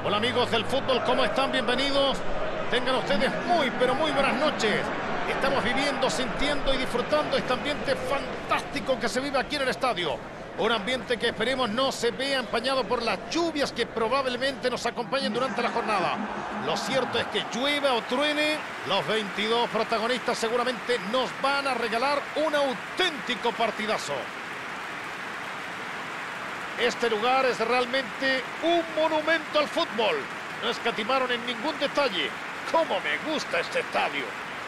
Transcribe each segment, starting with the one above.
Hola amigos del fútbol, ¿cómo están? Bienvenidos. Tengan ustedes muy, pero muy buenas noches. Estamos viviendo, sintiendo y disfrutando este ambiente fantástico que se vive aquí en el estadio. Un ambiente que esperemos no se vea empañado por las lluvias que probablemente nos acompañen durante la jornada. Lo cierto es que llueva o truene, los 22 protagonistas seguramente nos van a regalar un auténtico partidazo. Este lugar es realmente un monumento al fútbol. No escatimaron en ningún detalle. ¡Cómo me gusta este estadio!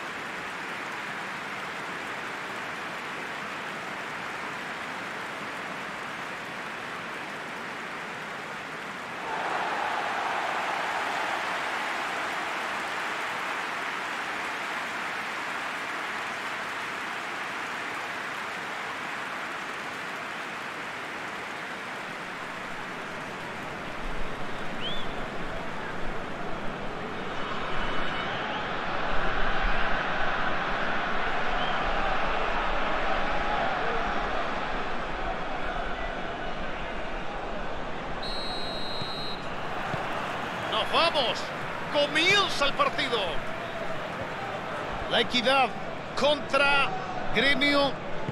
¡Vamos! ¡Comienza el partido! La Equidad contra Gremio.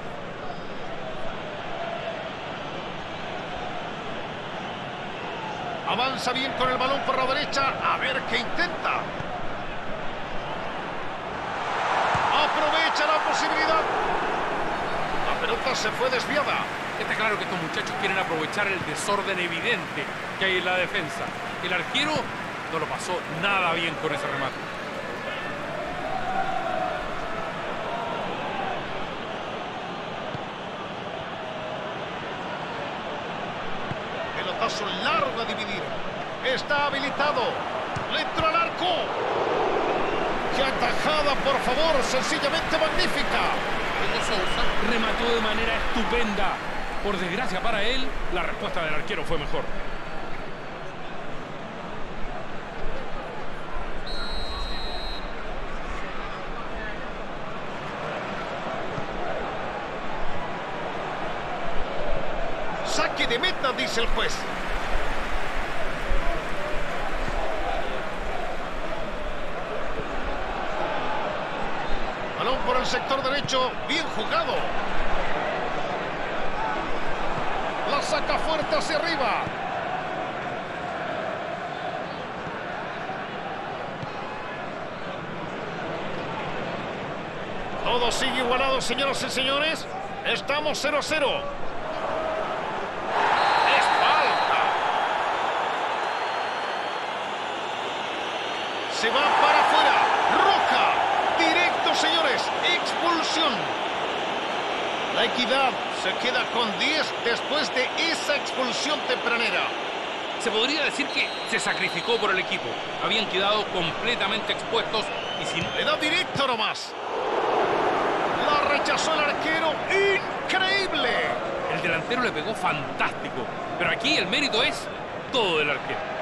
Avanza bien con el balón por la derecha. A ver qué intenta. Aprovecha la posibilidad. La pelota se fue desviada. Está claro que estos muchachos quieren aprovechar el desorden evidente que hay en la defensa. El arquero no lo pasó nada bien con ese remate. Pelotazo largo a dividir. Está habilitado. Le entró al arco. ¡Qué atajada, por favor! Sencillamente magnífica. Sousa remató de manera estupenda. Por desgracia para él, la respuesta del arquero fue mejor. Saque de meta, dice el juez. Balón por el sector derecho, bien jugado. La saca fuerte hacia arriba. Todo sigue igualado, señoras y señores. Estamos 0-0. Se va para afuera. Roja. Directo, señores. Expulsión. La Equidad se queda con 10 después de esa expulsión tempranera. Se podría decir que se sacrificó por el equipo. Habían quedado completamente expuestos y sin... Le da directo nomás. La rechazó el arquero. ¡Increíble! El delantero le pegó fantástico. Pero aquí el mérito es todo del arquero.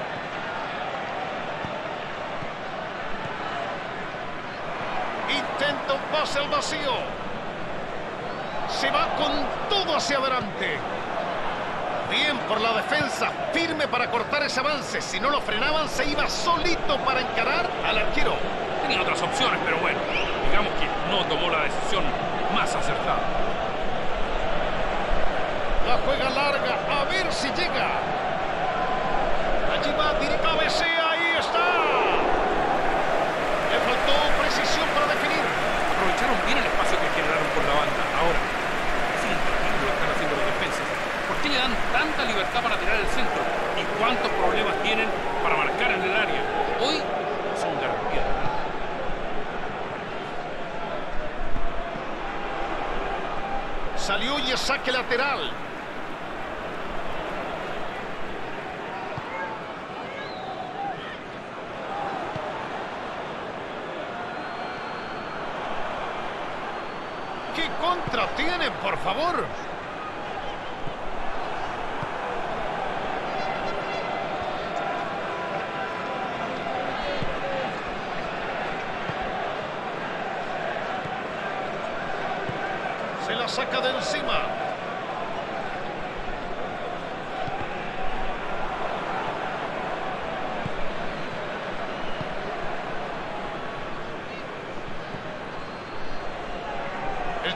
Intenta un pase al vacío. Se va con todo hacia adelante. Bien por la defensa. Firme para cortar ese avance. Si no lo frenaban, se iba solito para encarar al arquero. Tenía otras opciones, pero bueno, digamos que no tomó la decisión más acertada. La juega larga. A ver si llega. Allí va, directo, cabecea. Ahí está. Le faltó precisión para definir. Aprovecharon bien el espacio que generaron por la banda. Ahora, es increíble lo que están haciendo los defensas. ¿Por qué le dan tanta libertad para tirar el centro? ¿Y cuántos problemas tienen para marcar en el área? Hoy son garantía. Salió y es saque lateral. ¿Qué contra tienen, por favor? Se la saca de encima.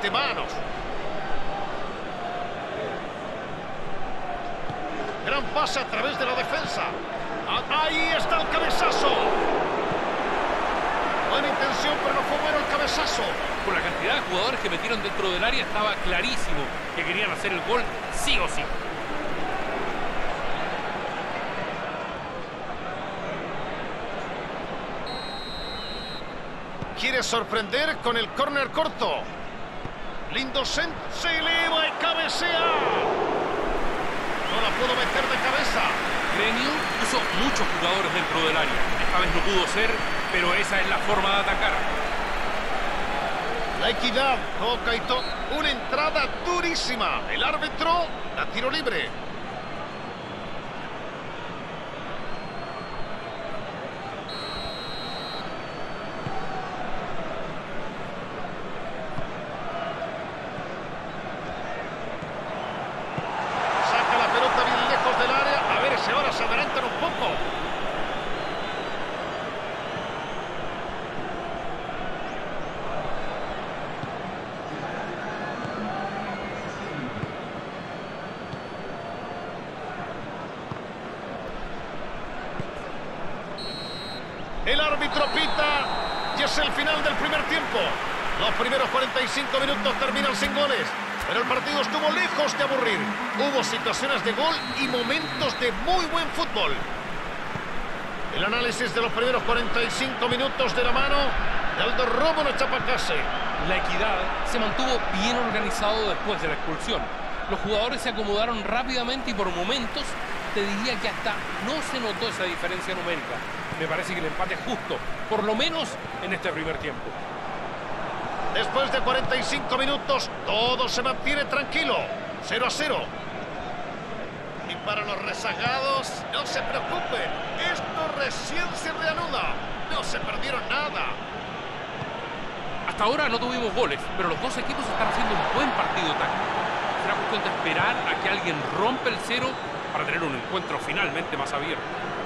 de manos. Gran pase a través de la defensa. Ahí está el cabezazo. Buena intención, pero no fue bueno el cabezazo. Por la cantidad de jugadores que metieron dentro del área estaba clarísimo que querían hacer el gol sí o sí. Quiere sorprender con el córner corto. Lindo centro. Se eleva y cabecea. No la pudo meter de cabeza. Gremio puso muchos jugadores dentro del área. Esta vez no pudo ser, pero esa es la forma de atacar. La Equidad toca y toca. Una entrada durísima. El árbitro da tiro libre. Saca la pelota bien lejos del área. A ver si ahora se adelantan un poco. El árbitro pita y es el final del primer tiempo. Los primeros 45 minutos terminan sin goles, pero el partido estuvo lejos de aburrir. Hubo situaciones de gol y momentos de muy buen fútbol. El análisis de los primeros 45 minutos de la mano de Aldo Romo no Chapacase. La Equidad se mantuvo bien organizado después de la expulsión. Los jugadores se acomodaron rápidamente y por momentos te diría que hasta no se notó esa diferencia numérica. Me parece que el empate es justo, por lo menos en este primer tiempo. Después de 45 minutos, todo se mantiene tranquilo. 0-0. Y para los rezagados, no se preocupen. Esto recién se reanuda. No se perdieron nada. Hasta ahora no tuvimos goles, pero los dos equipos están haciendo un buen partido táctico. Será cuestión de esperar a que alguien rompa el cero para tener un encuentro finalmente más abierto.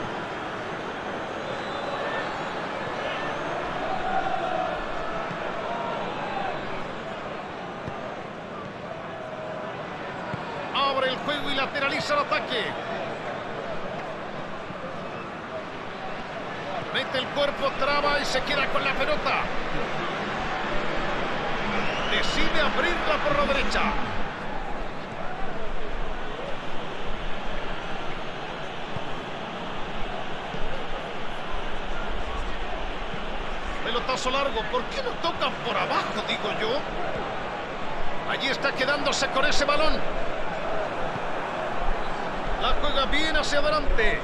Abre el juego y lateraliza el ataque. Mete el cuerpo, traba y se queda con la pelota. Decide abrirla por la derecha. Pelotazo largo. ¿Por qué no tocan por abajo, digo yo? Allí está quedándose con ese balón. La juega bien hacia adelante.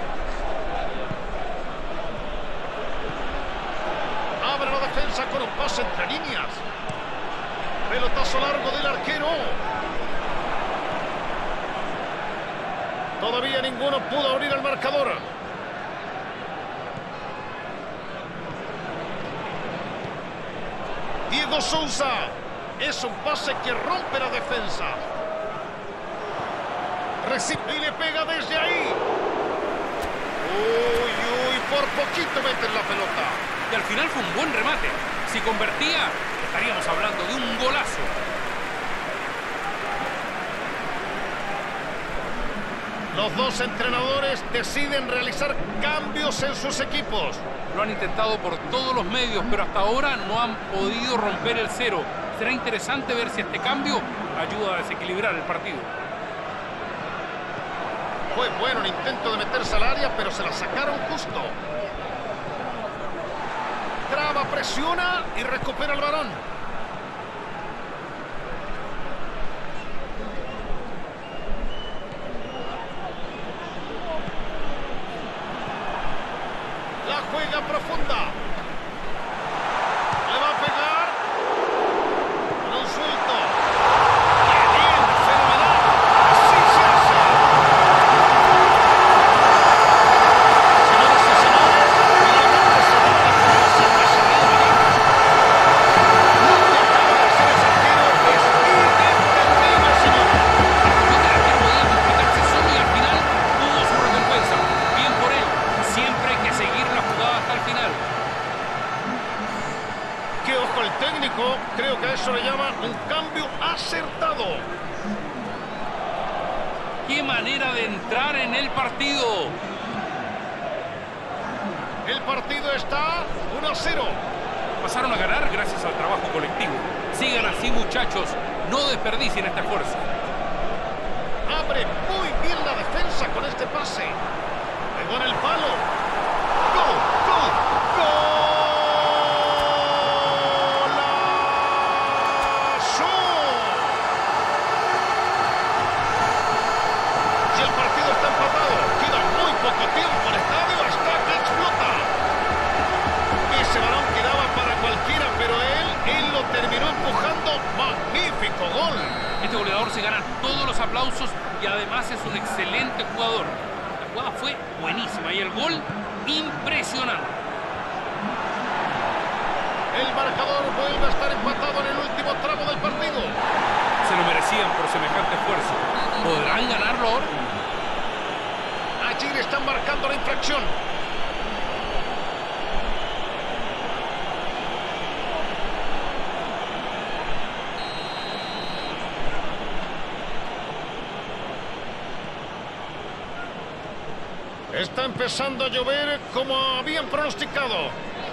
Abre la defensa con un pase entre líneas. Pelotazo largo del arquero. Todavía ninguno pudo abrir el marcador. Diego Sousa. Es un pase que rompe la defensa. Recibe y le pega desde ahí. Uy, por poquito meten la pelota. Y al final fue un buen remate. Si convertía, estaríamos hablando de un golazo. Los dos entrenadores deciden realizar cambios en sus equipos. Lo han intentado por todos los medios, pero hasta ahora no han podido romper el cero. Será interesante ver si este cambio ayuda a desequilibrar el partido. Fue bueno el intento de meterse al área, pero se la sacaron justo. Traba, presiona y recupera el balón. La juega profunda. Le va a pegar. Balón suelto. ¡Qué bien! ¡Fenomenal! ¡Así se hace! Señoras y señores, finalmente se da la cabeza que se dio venir. Lo que acaba de hacer ese arquero es inentendible, señores. Yo que el arquero podía complicarse solo y al final tuvo su recompensa. Bien por él. Siempre hay que seguir la jugada hasta el final. técnico, creo que a eso le llama un cambio acertado. ¡Qué manera de entrar en el partido! El partido está 1-0. Pasaron a ganar gracias al trabajo colectivo. Sigan así, muchachos. No desperdicien este esfuerzo. Abre muy bien la defensa con este pase. Pegó en el palo. ¡Gol! ¡Gol! ¡Golazo! Si el partido está empatado, queda muy poco tiempo en el estadio hasta que explota. Ese balón quedaba para cualquiera, pero él lo terminó empujando. ¡Magnífico gol! Este goleador se gana todos los aplausos y además es un excelente jugador. La jugada fue buenísima y el gol impresionante. El marcador vuelve a estar empatado en el último tramo del partido. Se lo merecían por semejante esfuerzo. ¿Podrán ganarlo ahora? Allí le están marcando la infracción. Está empezando a llover como habían pronosticado.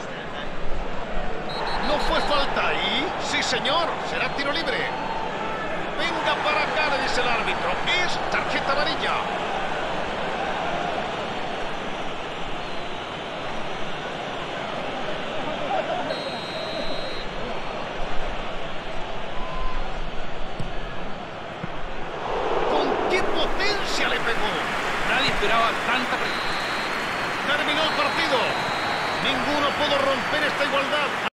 ¿No fue falta ahí? Sí, señor. Será tiro libre. Venga para acá, le dice el árbitro. Es tarjeta amarilla. ¿Con qué potencia le pegó? Nadie esperaba tanta presión. Terminó el partido. Ninguno pudo romper esta igualdad.